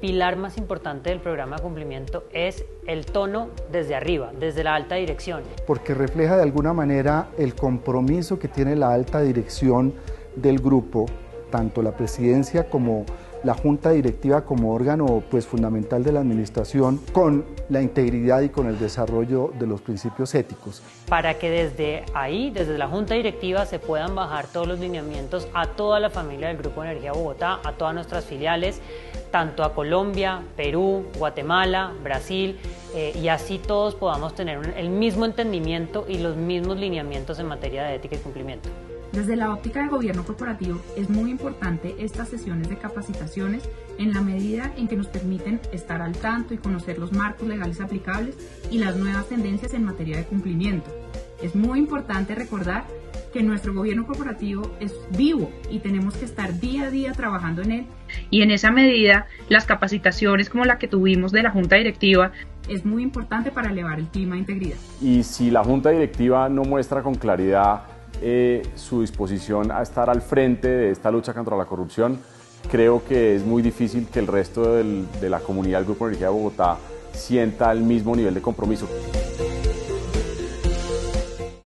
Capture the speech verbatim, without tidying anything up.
pilar más importante del programa de cumplimiento es el tono desde arriba, desde la alta dirección. Porque refleja de alguna manera el compromiso que tiene la alta dirección del grupo, tanto la presidencia como la junta directiva como órgano pues, fundamental de la administración, con la integridad y con el desarrollo de los principios éticos. Para que desde ahí, desde la junta directiva, se puedan bajar todos los lineamientos a toda la familia del Grupo Energía Bogotá, a todas nuestras filiales, tanto a Colombia, Perú, Guatemala, Brasil, eh, y así todos podamos tener un, el mismo entendimiento y los mismos lineamientos en materia de ética y cumplimiento. Desde la óptica del gobierno corporativo es muy importante estas sesiones de capacitaciones en la medida en que nos permiten estar al tanto y conocer los marcos legales aplicables y las nuevas tendencias en materia de cumplimiento. Es muy importante recordar que nuestro gobierno corporativo es vivo y tenemos que estar día a día trabajando en él. Y en esa medida, las capacitaciones como la que tuvimos de la Junta Directiva es muy importante para elevar el clima de integridad. Y si la Junta Directiva no muestra con claridad eh, su disposición a estar al frente de esta lucha contra la corrupción, creo que es muy difícil que el resto del, de la comunidad del Grupo Energía de Bogotá sienta el mismo nivel de compromiso.